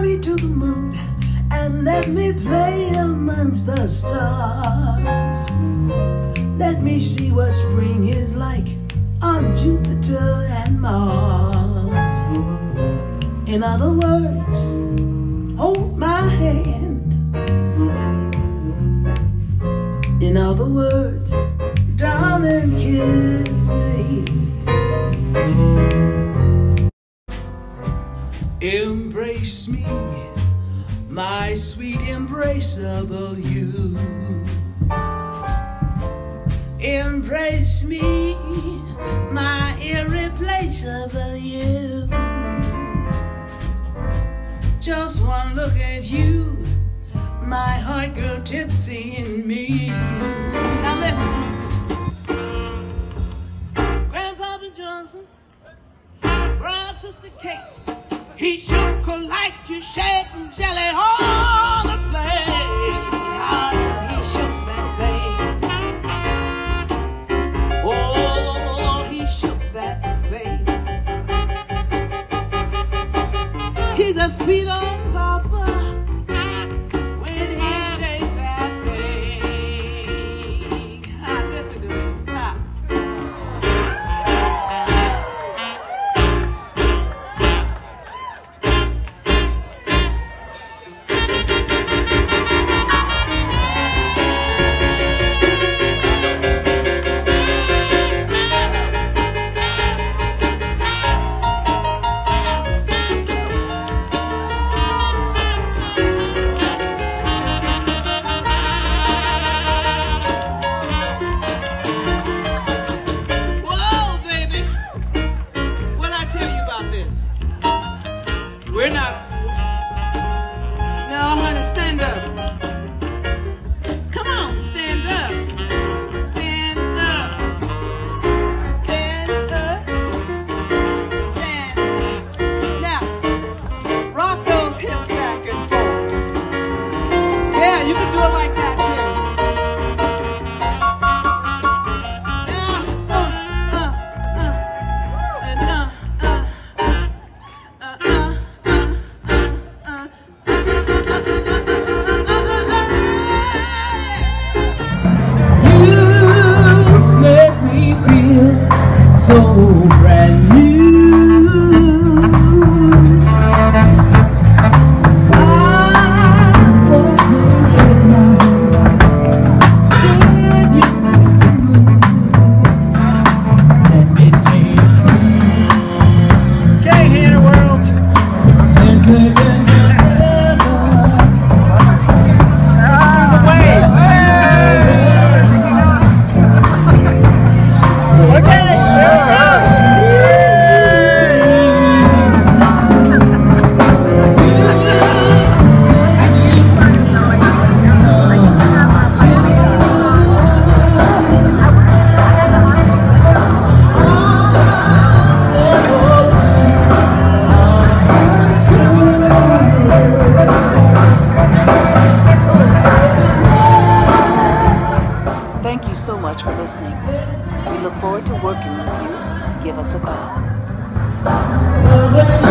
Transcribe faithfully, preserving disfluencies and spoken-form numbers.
Fly me to the moon and let me play amongst the stars. Let me see what spring is like on Jupiter and Mars. In other words, hold my hand. In other words, darling, kiss me. Embrace me, my sweet embraceable you. Embrace me, my irreplaceable you. Just one look at you, my heart grew tipsy in me. Now listen. Grandpapa Johnson, broad sister Kate, he shook her like you shake and jelly on the plate. How he shook that thing. Oh, he shook that thing. He's a sweet old papa when he shakes that thing. Ah, listen to this. Ah. We're not. No, honey, stand up. Come on, stand up. Stand up. Stand up. Stand up. Now, rock those hips back and forth. Yeah, you can do it like that too. So brand new. I won't lose it now. Can you let me see it through? Okay, here world. Since we've been together, through the waves. Okay. Thank you so much for listening. We look forward to working with you. Give us a call.